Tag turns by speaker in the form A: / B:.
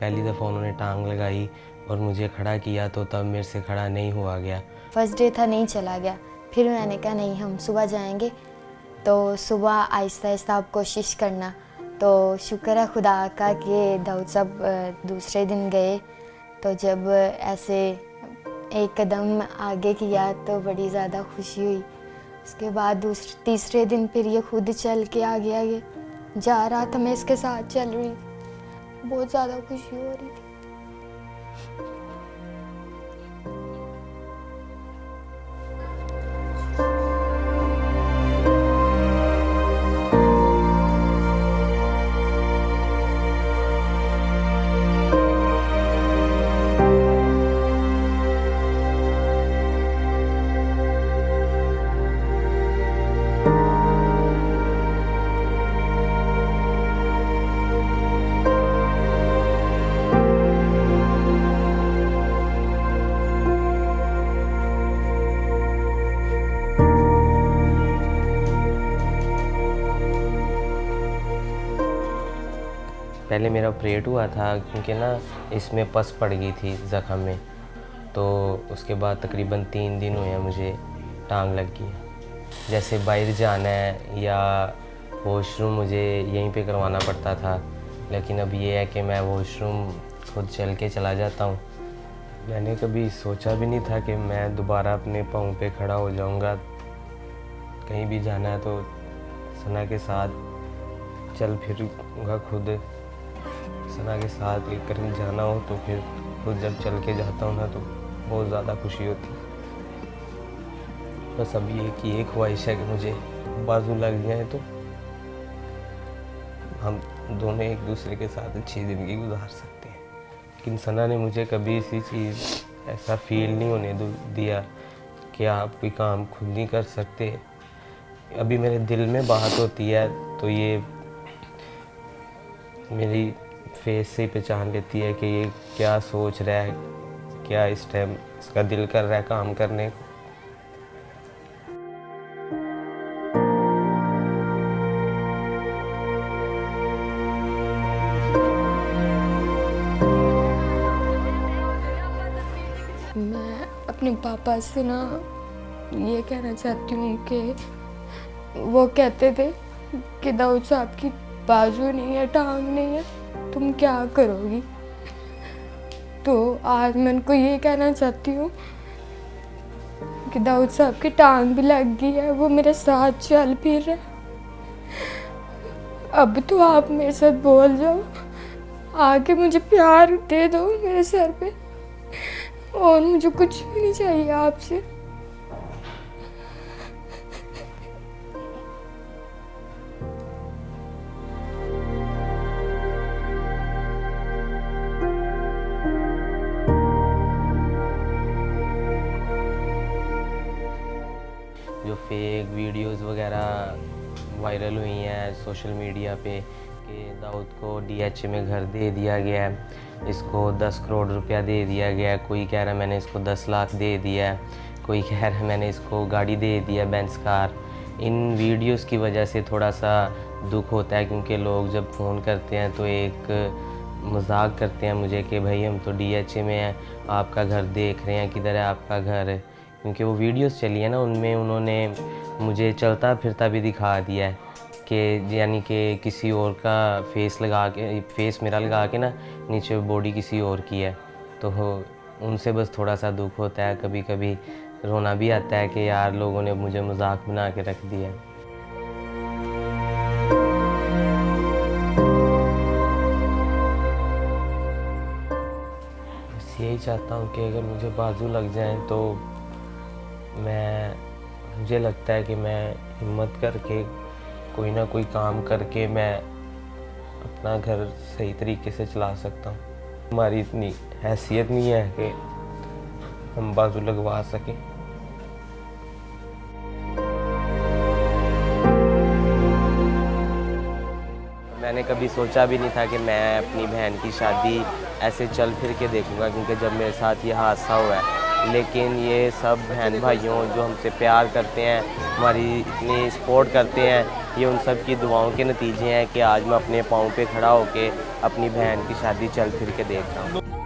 A: پہلی دفعہ انہوں نے ٹانگ لگائی اور مجھے کھڑا کیا تو تب میرے سے کھڑا نہیں ہوا گیا.
B: فرسٹ ڈے تھا, نہیں چلا گیا. پھر میں نے کہا نہیں ہم صبح جائیں گے, تو صبح آہستہ آہستہ آپ کوشش کرنا. تو شکر ہے خدا کا کہ داؤد صاحب دوسرے دن گئے, تو جب ایسے ایک قدم آگے کیا تو بڑی زیادہ خوشی ہوئی. اس کے بعد تیسرے دن پھر یہ خود چل کے آگے آگے جا رہا تھا, میں اس کے ساتھ چل رہی تھی, بہت زیادہ خوشی ہو رہی تھی.
A: پہلے میرا آپریٹ ہوا تھا کیونکہ نا اس میں پس پڑ گئی تھی زخم میں, تو اس کے بعد تقریباً 3 دن ہوئے ہیں مجھے ٹانگ لگ گئی. جیسے باہر جانا ہے یا واش روم مجھے یہیں پہ کروانا پڑتا تھا, لیکن اب یہ ہے کہ میں واش روم خود چل کے چلا جاتا ہوں. میں نے کبھی سوچا بھی نہیں تھا کہ میں دوبارہ اپنے پاؤں پہ کھڑا ہو جاؤں گا. کہیں بھی جانا ہے تو ثنا کے ساتھ چل پھروں گا خود. ثنا کے ساتھ کہیں جانا ہو تو پھر خود جب چل کے جاتا ہوں نا تو بہت زیادہ خوشی ہوتی. بس اب یہ خواہش ہے کہ مجھے بازو لگ جائیں تو ہم دونوں ایک دوسرے کے ساتھ اچھی زندگی گزار سکتے ہیں. لیکن ثنا نے مجھے کبھی اسی چیز ایسا فیل نہیں ہونے دیا کہ آپ کوئی کام خود نہیں کر سکتے. ابھی میرے دل میں بات ہوتی ہے تو یہ میری فیس سے پہچان لیتی ہے کہ یہ کیا سوچ رہا ہے, کیا اس ٹائم اس کا دل کر رہا ہے کام کرنے کو.
B: میں اپنے پاپا سے نا یہ کہنا چاہتی ہوں کہ وہ کہتے تھے کہ داؤد صاحب کی بازو نہیں ہے, ٹانگ نہیں ہے, تم کیا کرو گی. تو آج میں ان کو یہ کہنا چاہتی ہوں کہ داؤد صاحب کی ٹانگ بھی لگ گئی ہے, وہ میرے ساتھ چل پھر رہے. اب تو آپ میرے ساتھ بول جاؤ, آگے مجھے پیار دے دو میرے سر پہ, اور مجھے کچھ بھی نہیں چاہیے آپ سے.
A: جو فیک ویڈیوز وغیرہ وائرل ہوئی ہیں سوشل میڈیا پہ کہ داؤد کو DH میں گھر دے دیا گیا ہے, اس کو 10 کروڑ روپیہ دے دیا گیا ہے, کوئی کہہ رہا ہے میں نے اس کو 10 لاکھ دے دیا ہے, کوئی کہہ رہا ہے میں نے اس کو گاڑی دے دیا بینز کار. ان ویڈیوز کی وجہ سے تھوڑا سا دکھ ہوتا ہے, کیونکہ لوگ جب فون کرتے ہیں تو ایک مذاق کرتے ہیں مجھے کہ بھائی ہم تو DH میں ہیں, آپ کا گھر دیکھ رہے ہیں, کدھر ہے آپ کا گھر. کیونکہ وہ ویڈیوز چلی ہیں نا, ان میں انہوں نے مجھے چلتا پھرتا بھی دکھا دیا ہے کہ یعنی کہ کسی اور کا فیس میرا لگا کے نا نیچے باڈی کسی اور کی ہے. تو ان سے بس تھوڑا سا دکھ ہوتا ہے, کبھی کبھی رونا بھی آتا ہے کہ یار لوگوں نے مجھے مذاق بنا کے رکھ دیا. بس یہی چاہتا ہوں کہ اگر مجھے بازو لگ جائیں تو مجھے لگتا ہے کہ میں ہمت کر کے کوئی نہ کوئی کام کر کے میں اپنا گھر صحیح طریقے سے چلا سکتا ہوں. ہماری اتنی حیثیت نہیں ہے کہ ہم بازو لگوا سکیں. میں نے کبھی سوچا بھی نہیں تھا کہ میں اپنی بہن کی شادی ایسے چل پھر کے دیکھوں گا, کیونکہ جب میرے ساتھ یہ حادثہ ہوا ہے لیکن یہ سب بہن بھائیوں جو ہم سے پیار کرتے ہیں، ہماری اتنی سپورٹ کرتے ہیں، یہ ان سب کی دعاؤں کے نتیجے ہیں کہ آج میں اپنے پاؤں پہ کھڑا ہو کے اپنی بہن کی شادی چل پھر کے دیکھ رہا ہوں۔